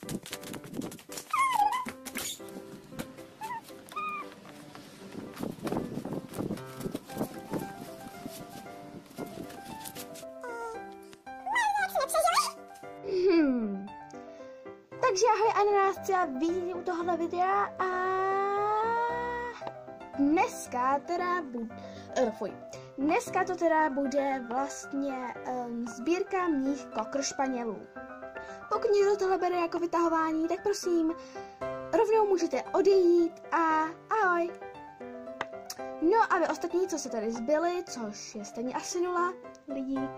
Takže ahoj ananásci a vítejte u tohohle videa a dneska to teda bude vlastně sbírka mých kokršpanělů. Pokud někdo tohle bere jako vytahování, tak prosím, rovnou můžete odejít a ahoj. No a vy ostatní, co se tady zbyli, což je stejně asi 0 lidí.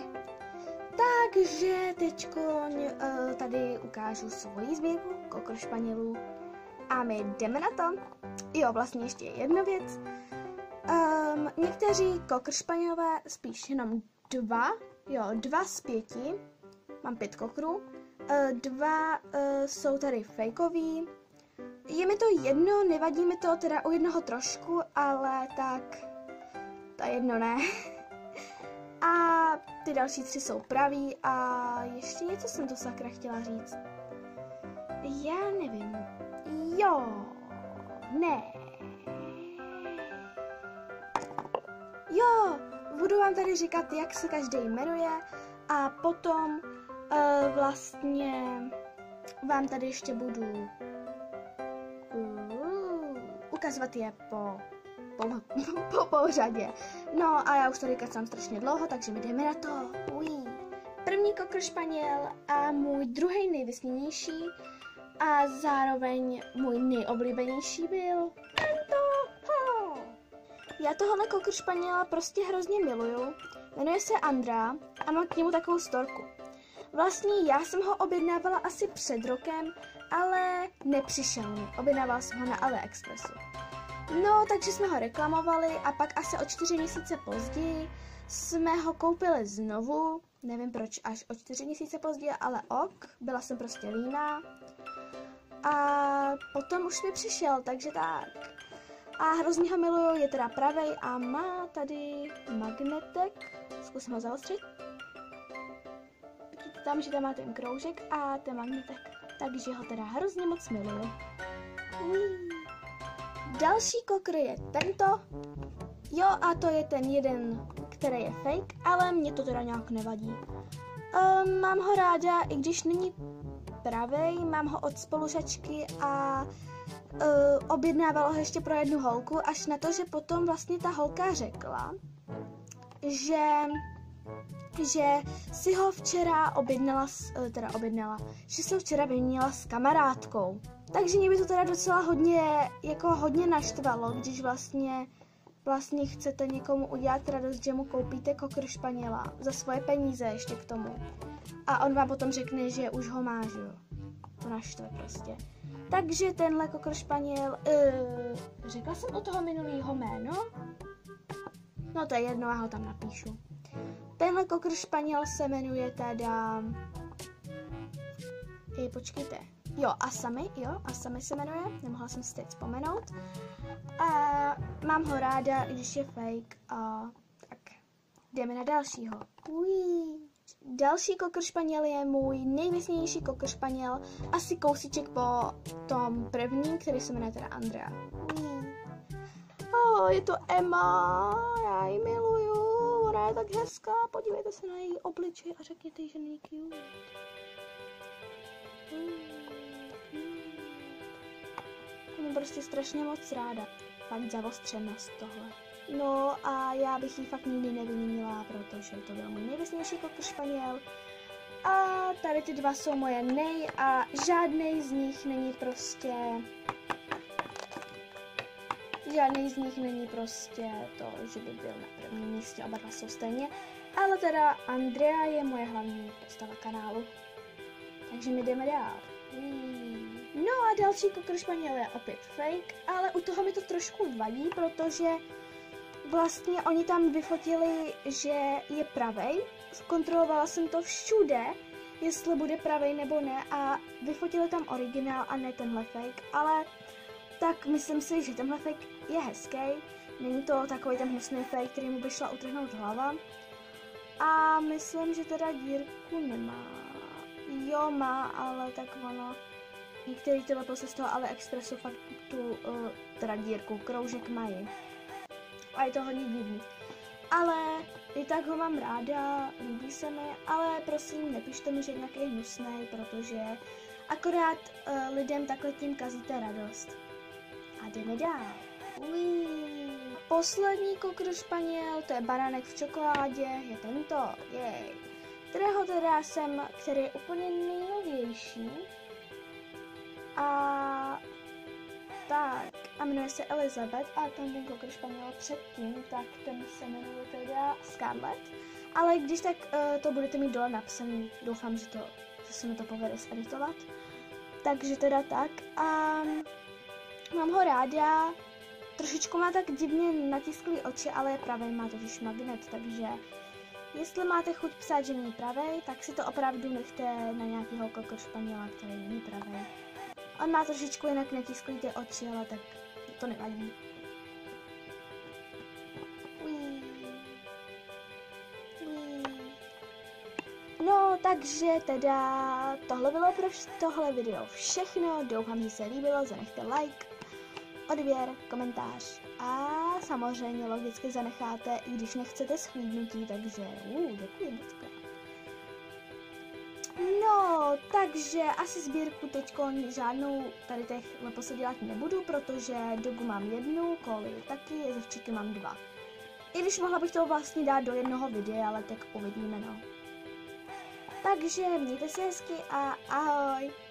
Takže teďko tady ukážu svoji sbírku kokršpanělů a my jdeme na to. Jo, vlastně ještě jedna věc. Někteří kokršpanělové, spíš jenom 2 z 5, mám 5 kokrů, 2 jsou tady fejkový. Je mi to jedno, nevadí mi to teda u jednoho trošku, ale tak to jedno ne. A ty další 3 jsou praví a ještě něco jsem to sakra chtěla říct. Já nevím. Jo, budu vám tady říkat, jak se každý jmenuje a potom vlastně vám tady ještě budu ukazovat je po pořadě. No a já už tady kecám strašně dlouho, takže my jdeme na to. První kokršpaněl a můj druhý nejvysněnější a zároveň můj nejoblíbenější byl tento. Já tohohle kokršpaněla prostě hrozně miluju. Jmenuje se Andra a mám k němu takovou storku. Vlastně já jsem ho objednávala asi před rokem, ale nepřišel mi. Objednávala jsem ho na AliExpressu. No, takže jsme ho reklamovali a pak asi o 4 měsíce později jsme ho koupili znovu. Nevím proč až o 4 měsíce později, ale ok, byla jsem prostě líná. A potom už mi přišel, takže tak. A hrozně ho miluju, je teda pravej a má tady magnetek. Zkusím ho zaostřit. Vidíte tam, že tam má ten kroužek a ten magnetek. Takže ho teda hrozně moc miluju. Další kokr je tento. Jo, a to je ten jeden, který je fake, ale mě to teda nějak nevadí. Mám ho ráda, i když není pravej, mám ho od spolužačky a objednávala ho ještě pro jednu holku, až na to, že potom vlastně ta holka řekla, že si ho včera že se ho včera vyměnila s kamarádkou. Takže mě by to teda docela hodně naštvalo, když vlastně chcete někomu udělat radost, že mu koupíte kokršpaněla za svoje peníze ještě k tomu. A on vám potom řekne, že už ho má, že jo. To naštve prostě. Takže tenhle kokršpaněl, řekla jsem u toho minulýho jméno? No to je jedno, já ho tam napíšu. Tenhle kokršpaněl se jmenuje teda... počkejte. Jo, Asami se jmenuje, nemohla jsem si teď vzpomenout. A mám ho ráda, i když je fake. A tak, jdeme na dalšího. Další kokršpaněl je můj nejvysněnější kokršpaněl, asi kousíček po tom prvním, který se jmenuje teda Andrea. Je to Emma, já ji miluju, ona je tak hezká, podívejte se na její obličej a řekněte, že není cute. Mám prostě strašně moc ráda. Fakt zavostřenost tohle. No a já bych ji fakt nikdy nevyměnila, protože to byl můj nejvysnější kokršpaněl. A tady ty 2 jsou moje a žádnej z nich není prostě to, že by byl na prvním místě, oba 2 jsou stejně. Ale teda Andrea je moje hlavní postava kanálu. Takže my jdeme dál. No a další kokršpaněl je opět fake, ale u toho mi to trošku vadí, protože vlastně oni tam vyfotili, že je pravej. Zkontrolovala jsem to všude, jestli bude pravej nebo ne, a vyfotili tam originál a ne tenhle fake, ale tak myslím si, že tenhle fake je hezký. Není to takový ten hnusný fake, který mu by šla utrhnout hlava. A myslím, že teda dírku nemá. Jo, má, ale tak ono, některý ty leposy z toho AliExpressu fakt tu, teda dírku, kroužek mají. A je to hodně divný. Ale i tak ho mám ráda, líbí se mi, ale prosím, nepište mi, že jinak je hnusnej, protože akorát lidem takhle tím kazíte radost. A jdeme dál. Poslední Cocker Spaniel, to je Baranek v čokoládě, je tento, jej. Kterého teda který je úplně nejnovější. A tak, a jmenuje se Elizabeth a ten Cocker Spaniel předtím, tak ten se jmenuje teda Scarlett. Ale když tak to budete mít dole napsaný, doufám, že se mi to povede zeditovat. Takže teda tak a mám ho ráda, trošičku má tak divně natisklý oči, ale je pravej, má totiž magnet, takže jestli máte chuť psát, že není pravej, tak si to opravdu nechte na nějakého Cocker Spaniela, který není pravej. On má trošičku jinak natisklý ty oči, ale tak to nevadí. No, takže teda tohle bylo pro tohle video všechno. Doufám, že se líbilo, zanechte like, odběr, komentář a samozřejmě logicky zanecháte, i když nechcete shlídnutí, takže děkuji moc. No, takže asi sbírku teďko žádnou tady těch leposy dělat nebudu, protože dogu mám jednu, koly taky, jezevčíky mám 2. I když mohla bych to vlastně dát do jednoho videa, ale tak uvidíme, no. Takže mějte se hezky a ahoj!